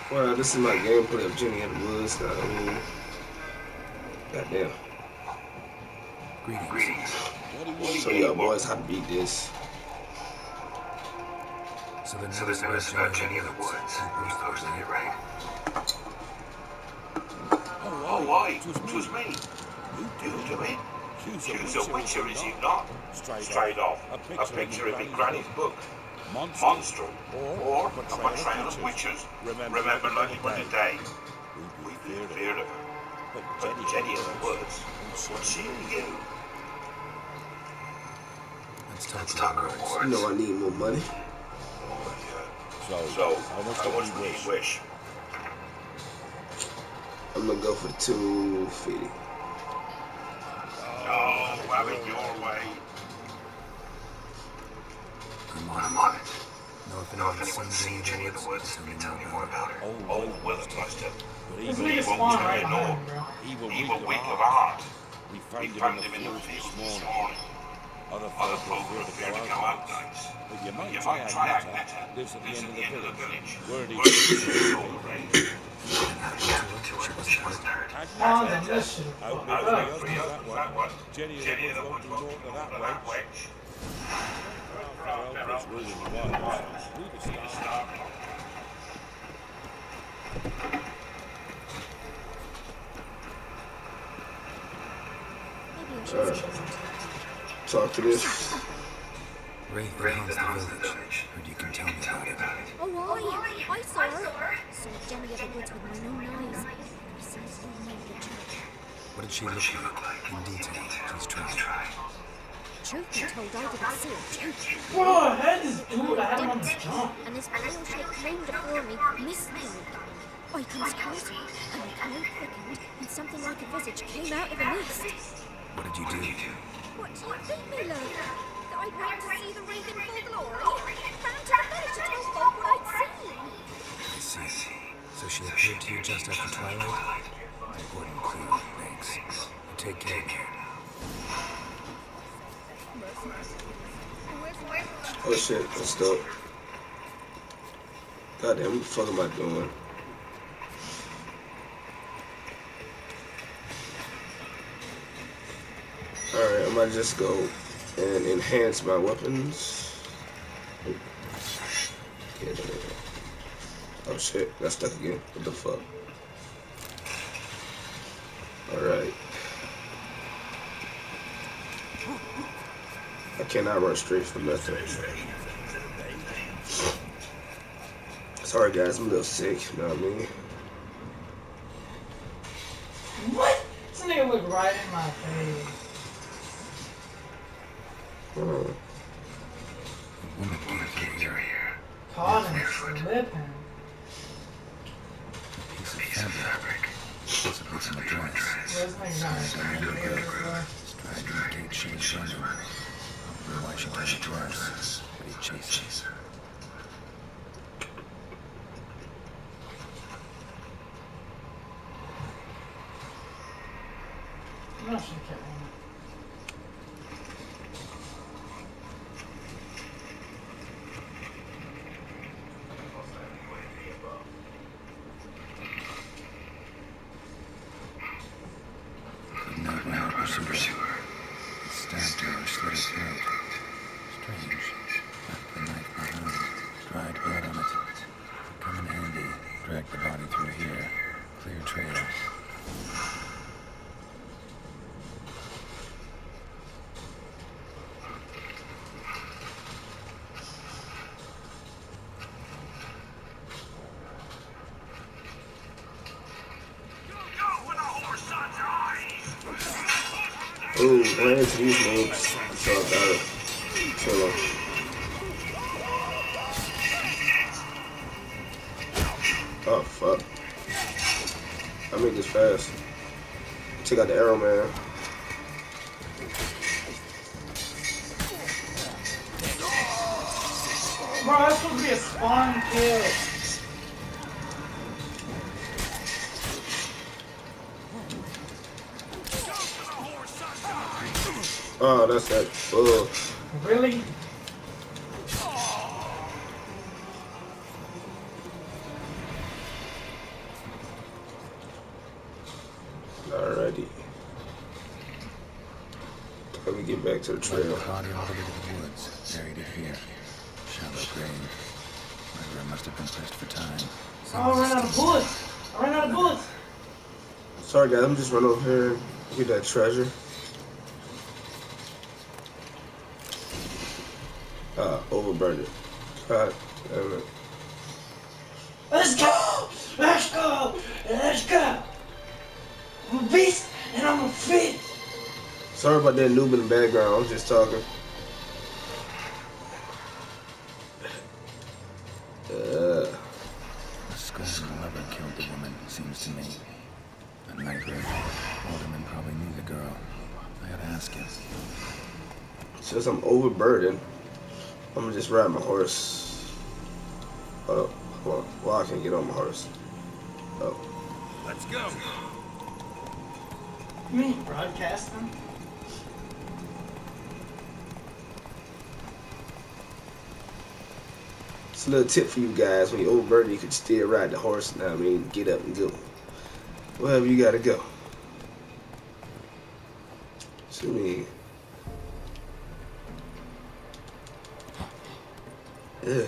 Well, this is my gameplay of Jenny in the Woods. Now, I mean, goddamn. Greetings. Show y'all boys how to beat this. So the notice about Jenny in the Woods. You posted it, right? Oh, why? It was me. You do it? She's a witcher, is he not? Straight off. A picture of in Granny's book. Monster. Or a portrayal of witches. Remember like it was a day. We feared of her. But Jenny in the Woods. What's she to you? Let's talk rewards. You know I need more money. So how much do you wish? I'm gonna go for 250. Oh, have it your way. I'm on it. Know if anyone's seen Jenny in the Woods, tell me more about her. Oh, well, it must have. This nigga spawned right behind him, bro. Evil weak of heart. We found him in the field this morning. Other folk were afraid to go out nights. But you might try Agneta. Lives at the end of the village. Where do you go? On the mission. Out that one. Jenny in the Woods won't do naught to that wench. Well, it's really wise. Who to start? Talk to this. Wraith haunts the village. Heard you can tell me about it. Oh, I saw her. Saw Jenny of the Woods with my own eyes. Precisely near the church. What did she look like? In detail, please try. Truth be told, I didn't see her too. Bro, I had this dude, I had him on the jump. And this pale shape came before me, misnamed. I comes closer, and the canoe quickened, and something like a visage came out of the mist. What did you do? What do you think, me love? That I'd wait to see the Wraith in full glory? Ran to the village to tell folk what I'd seen. I see. So she appeared to you just after twilight? Important clue, thanks. Take care. Oh shit, that's dope. Goddamn, what the fuck am I doing? Alright, I might just go and enhance my weapons. Oh shit, got stuck again. What the fuck? Alright. I cannot run straight from nothing. Sorry guys, I'm a little sick, you know what I mean? What? This nigga look right in my face. Caught him slipping. Piece of fabric. Possibly some dress. This nigga got a Tried to indicate she was genuine. Why she doesn't dress, but he chases her. No, she can't. Pursue her. It stabbed her or slit her throat. Strange. Left the knife behind. Dried blood on it. Come in handy. Drag the body through here. Clear trail. Ooh, ran into these moves, so I gotta kill him. Oh, fuck. I make this fast. Take out the arrow, man. Bro, that's supposed to be a spawn kill. Oh, that's that. Oh. Really? Let me get back to the trail. The body all the way to the woods. Buried it here. Shallow grave. Murderer must have been pressed for time. Oh, I ran out of bullets. I ran out of bullets. Sorry guys, I'm just running over here and get that treasure. Overburden. God damn it. Let's go! Let's go! Let's go! I'm a beast and I'm a fit. Sorry about that noob in the background. I was just talking. A scorned lover killed the woman, seems to me. A night raid. Alderman probably knew the girl. I gotta ask him. Since I'm overburdened, I'm gonna just ride my horse. Oh, hold on. Well, I can't get on my horse. Oh. Let's go. You mean broadcasting? It's a little tip for you guys. When you're overburdened, you can still ride the horse. Now, I mean, get up and go. Wherever you gotta go. So, I mean, yeah.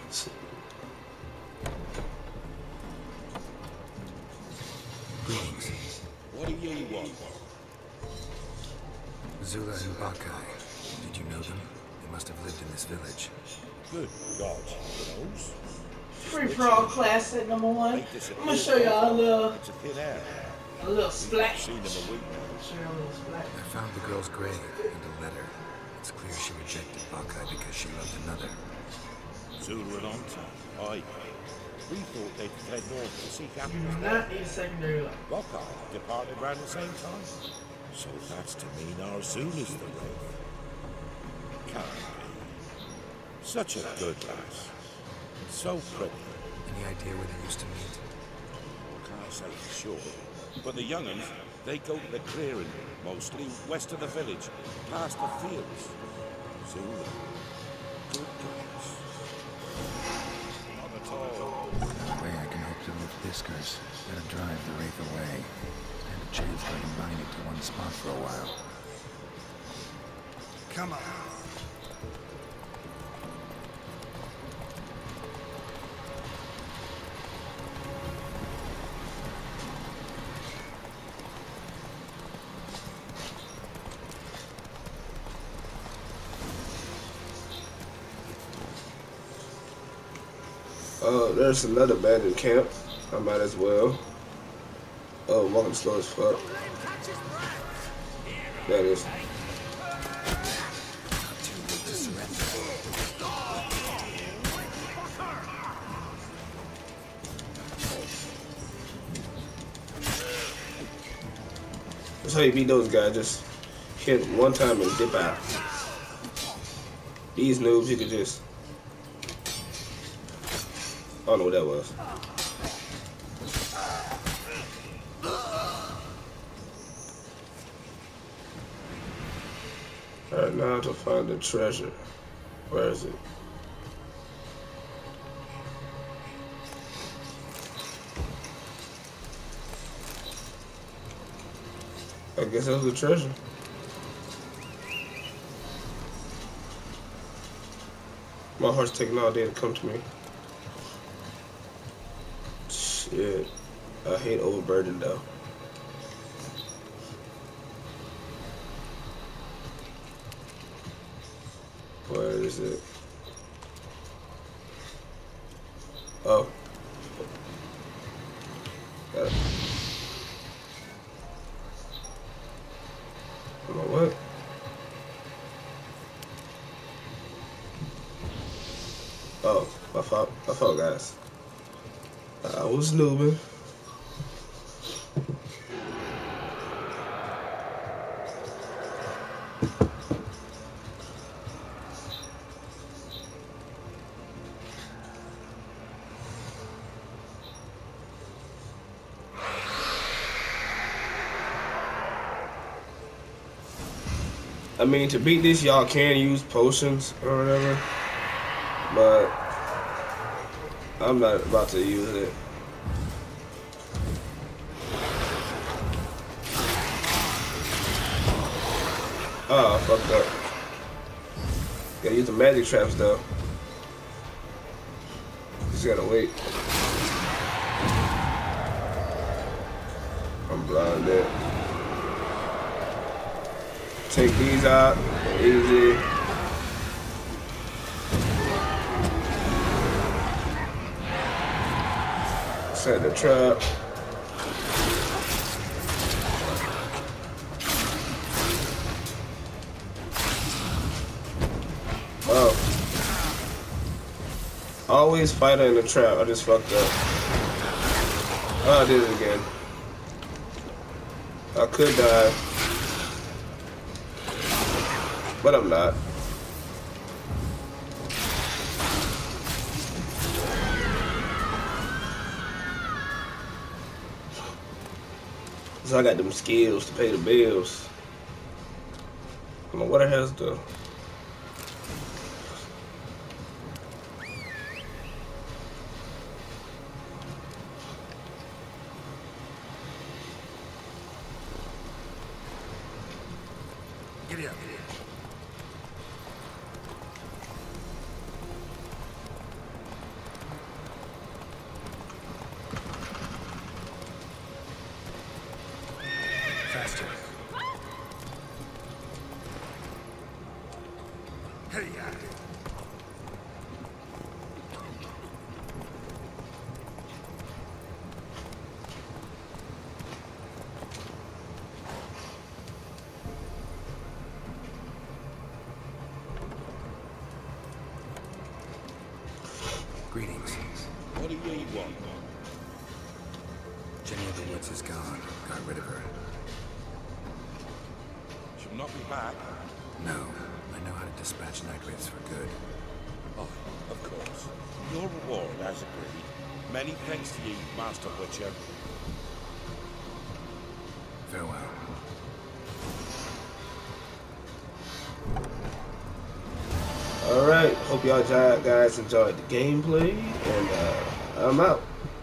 Greetings. What do you want? Zula and Bakai. Did you know them? They must have lived in this village. Good God, knows. Free for all class at #1. I'm gonna show y'all It's a thin air. a little splash. Seen them a week now. Show y'all a little splash. I found the girl's grave and a letter. It's clear she rejected Bakai because she loved another. Zula and Onta. Aye. We thought they'd fled north to seek You apples do there. not need a secondary life. Buckeye departed around the same time. So that's to mean our Zula's the wraith. Can't be. Such a good lass. So pretty. Any idea where they used to meet? Can't say for sure. But the young'uns, they go to the clearing, mostly west of the village, past the fields. Zula. Good gods. Not at all. The way I can hope to lift Whiskers. Gotta drive the wraith away. Stand a chance if I can bind it to one spot for a while. Come on. There's another abandoned camp. I might as well. Oh, walking slow as fuck. That is. That's how you beat those guys. Just hit one time and dip out. These noobs, you could just. I don't know what that was. Alright, now to find the treasure. Where is it? I guess that's the treasure. My heart's taking all day to come to me. Shit. I hate overburden though. Where is it? Oh. Got it. What? Oh, my fault, guys. I was noobing. I mean, to beat this, y'all can use potions or whatever, but I'm not about to use it. Oh, I fucked up. Gotta use the magic traps though. Just gotta wait. I'm blinded. Take these out. Easy. Set the trap. Oh. Always fight her in the trap. I just fucked up. Oh, I did it again. I could die. But I'm not. So I got them skills to pay the bills. I don't know what the hell's the... Giddy up. Faster. Hey, Greetings. What do you want? Jenny of the Woods is gone. Got rid of her. She'll not be back. No, I know how to dispatch night wraiths for good. Oh, of course. Your reward, as agreed. Many thanks to you, Master Witcher. Farewell. Alright, hope y'all guys enjoyed the gameplay, and I'm out.